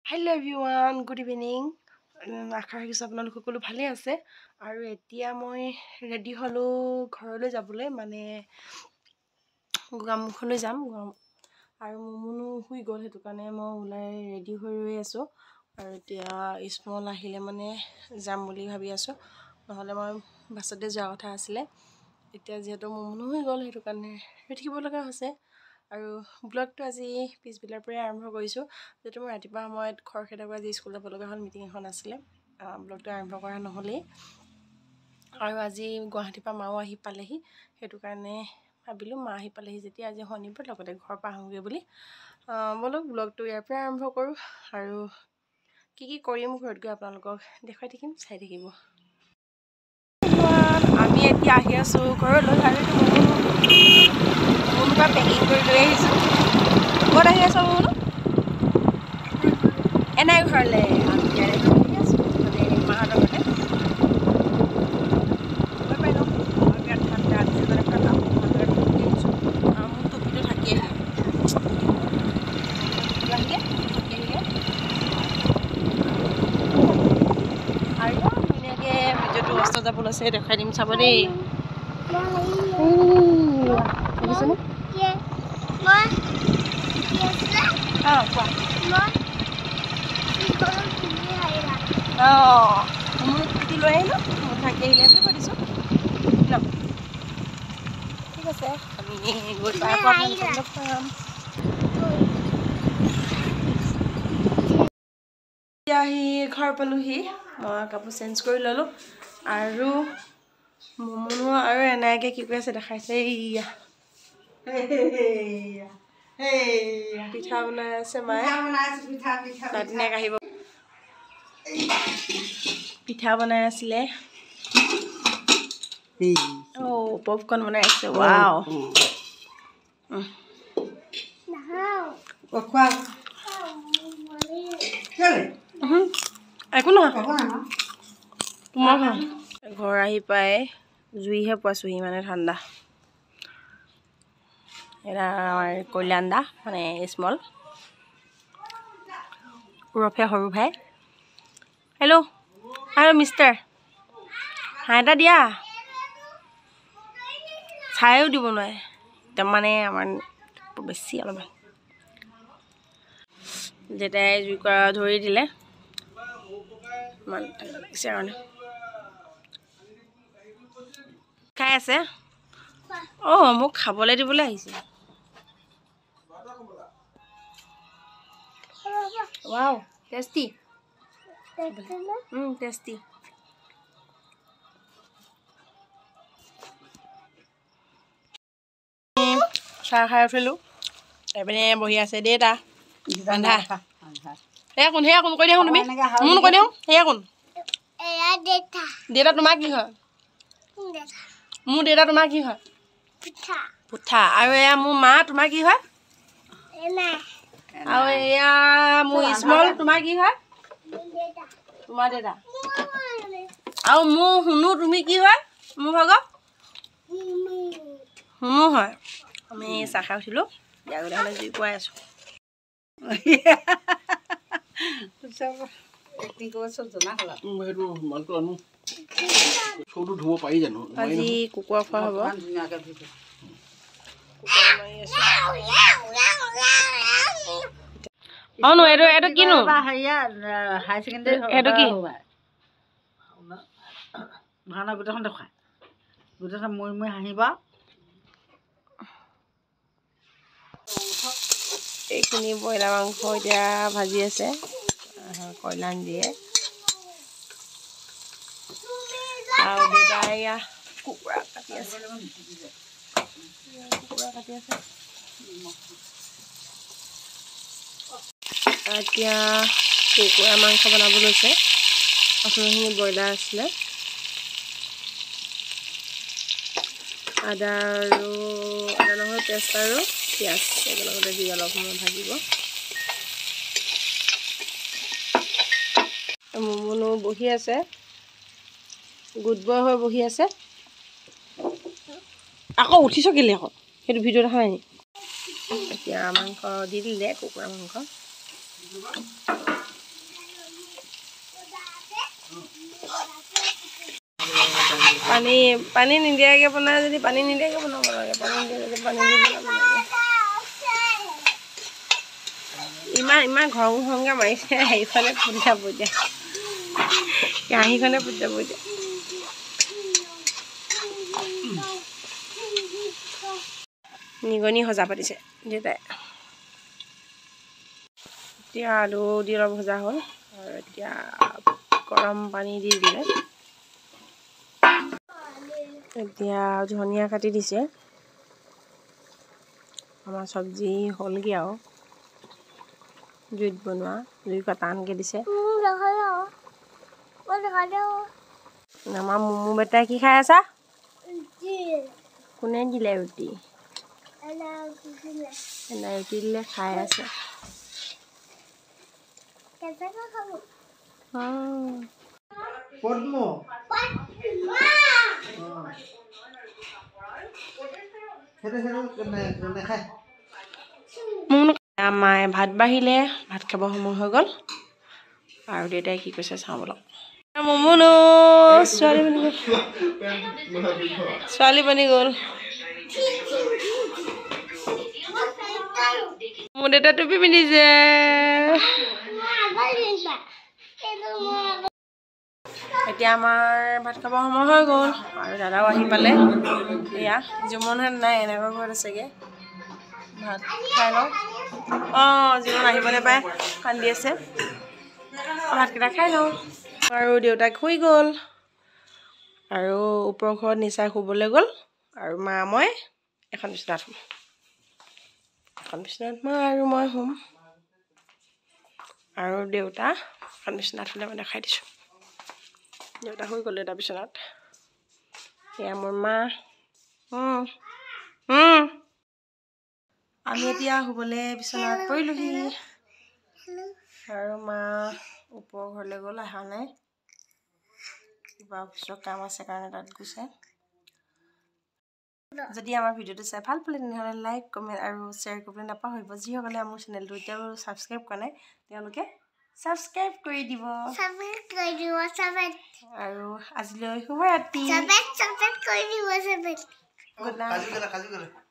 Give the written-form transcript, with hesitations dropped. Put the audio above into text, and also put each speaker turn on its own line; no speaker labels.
Hello everyone, good evening. আশা ৰাখিছো আপোনালোক সকলো ভালে আছে আৰু এতিয়া মই ৰেডি হলো ঘৰলৈ যাবলৈ মানে গামখলৈ যাম আৰু মুনু শুই গ'ল হেতু কাৰণে মই ওলাই ৰেডি হৈ ৰৈ আছো আৰু এতিয়া স্মল আহিলে মানে যাম বুলি ভাবি আছো নহলে মই বাছতে যোৱা কথা আছিল এতিয়া যেহেতু মুনু শুই গ'ল হেতু কাৰণে ৰখিব লগা হৈছে আৰু ব্লগটো আজি পিছবিলাৰ পৰা আৰম্ভ কৰিছো যেটো মই ৰাতিপুৱা সময়ত খৰখেদাৰ পৰা স্কুল যাব লগা হল মিটিং এখন আছিল ব্লগটো আৰম্ভ কৰা নহলে আৰু আজি গুৱাহাটীৰ পৰা মাও আহি পালেহি হেতু কাৰণে ভাবিলো মা আহি পালেহি যেতিয়া আজি শনিবাৰ লগতে ঘৰ পা আহোগে বুলি বলক ব্লগটো ইয়াৰ পৰা আৰম্ভ কৰো আৰু কি কৰিম ঘৰত গৈ আপোনালোকক দেখাই থাকিম চাই থাকিব আমি এতিয়া আহি আছো ঘৰলৈ আৰু মুনুকা পেকিং কৰি লৈ আহিছো ক'ত আহি আছো মুনু এনাই ঘৰলে আমি ইয়াৰে আহি আছো মানে মাহঁতৰ ঘৰতে যাব লৈছে দেখাই দিম চাব দেই দেখিছেনে পুতি লৈ আহিলো মোৰ থাকি আহিলে আছে কৈ দিছো ঠিক আছে আমি গৈ পাই পাম আহি ঘৰ পালোহি মই কাপোৰ চেঞ্জ কৰি ললো আৰু মুনু আৰু এনাইকে কি কৰি আছে দেখাইছে ইয়া পিঠা বনাই আছে মায়ে নাতিনাক আহিব পিঠা বনাই আছিলে পপকৰ্ন বনাই আছে ৱাও একো নহয় তোমাৰ ঘৰ আহি পাই জুইহে পোৱাছোহি মানে ঠাণ্ডা এৰা আমাৰ কল্যাণদা মানে স্মল ৰফে সৰু ভাই হেল্ল' আৰু মিষ্টাৰ হাই এটা দিয়া চাইও দিব নোৱাৰে একদম মানে আমাৰ বেছি অলপমান যেটাই জুই কৰা ধৰি দিলে খাই আছে মোক খাবলৈ দিবলৈ আহিছে ৱাও টেষ্টি টেষ্টি চাহ খাই উঠিলো এপিনে বহি আছে দেউতা বন্ধা সেয়া কোন কৈ দিয়া তুমি মোৰ কৈ দিওঁ সেয়া কোন দেউতা তোমাৰ কি হয় মোৰ দেউতা তোমাৰ কি হয় পুঠা আৰু এয়া মোৰ মা তোমাৰ কি হয় আৰু এয়া মোৰ স্মল তোমাৰ কি হয় তোমাৰ দেউতা আৰু মোৰ শুনো তুমি কি হয় মোৰ ভাগ শুনো হয় আমি চাহ খাই উঠিলো ইয়াৰ হ'লে জুই পুৱাই আছো আজি কুকুৰা খোৱা হ'ব এইটো কিনো হাই ছেকেণ্ডাৰী এইটো কি ভাওনা গোটেইখন দেখুৱাই গোটেইখন মই হাঁহিবা এইখিনি ব্ৰইলাৰ মাংস এতিয়া ভাজি আছে কল্যাণ দিয়ে আৰু দেউতা এয়া কুকুৰা কাটি আছে এতিয়া কুকুৰা মাংস বনাব লৈছে অথনিখিনি ব্ৰইলাৰ আছিলে আদা নহৰু পেষ্ট আৰু পিঁয়াজ একেলগতে দি অলপ সময় ভাজিব মুনু বহি আছে গুড বয় হৈ বহি আছে আকৌ উঠিছ কেলে আকৌ সেইটো ভিডিঅ' দেখা নাই এতিয়া মাংস দি দিলে কুকুৰা মাংস পানী নিদিয়াকৈ বনাই যদি পানী নিদিয়াকৈ বনাব লাগে, পানী নিদিয়াকৈ পানী দি বনাব লাগে। ইমান ঘংঘংকৈ মাৰিছে, হেৰিখনে ফুটি যাব এতিয়া, কেৰাহীখনে ফুটি যাব এতিয়া। নিগনি সজা পাতিছে দেউতাই। এতিয়া আলু দি অলপ ভজা হ'ল আৰু এতিয়া গৰম পানী দি দিলে। এতিয়া ধনিয়া কাটি দিছে। আমাৰ চব্জি হ'লগৈ আৰু জুইত বনোৱা, জুই টানকৈ দিছে। আমাৰ মুমু বেটাই কি খাই আছা? কোনে দিলে ৰুটি? ৰুটি দিলে খাই আছে। মায়ে ভাত বাঢ়িলে, ভাত খাব সময় হৈ গ'ল আৰু দেউতাই কি কৈছে চাওঁ বলক। মুমুনু ছোৱালী বনি গ'ল। মোৰ দেউতা টুপি পিন্ধিছে। এতিয়া আমাৰ ভাত খাব সময় হৈ গ'ল আৰু দাদাও আহি পালে। এয়া জুমনহঁত নাই, এনেকুৱা ঘৰত আছেগৈ। ভাত খাই লওঁ। জুমন আহিব নাপায়, কান্দি আছে। ভাতকেইটা খাই লওঁ আৰু দেউতাক শুই গ'ল আৰু ওপৰৰ ঘৰত নিচাই শুবলৈ গ'ল আৰু মা মই এখন বিচনাত শুম। এখন বিচনাত মা আৰু মই শুম আৰু দেউতা এখন বিচনাত শুলে মই দেখাই দিছোঁ। দেউতা শুই গ'ল এটা বিচনাত। এয়া মোৰ মা। আমি এতিয়া শুবলৈ বিচনাত পৰিলোহি আৰু মা ওপৰৰ ঘৰলৈ গ'ল, অহা নাই। কিবা অফিচৰ কাম আছে কাৰণে তাত গৈছে। যদি আমাৰ ভিডিঅ'টো চাই ভাল পালে তেনেহ'লে লাইক, কমেণ্ট আৰু শ্বেয়াৰ কৰিবলৈ নাপাহৰিব। যিসকলে আমাৰ চেনেলটো এতিয়াও ছাবস্ক্ৰাইব কৰা নাই তেওঁলোকে ছাবস্ক্ৰাইব কৰি দিব। আৰু আজিলৈ শুভৰাত্ৰি। Good night.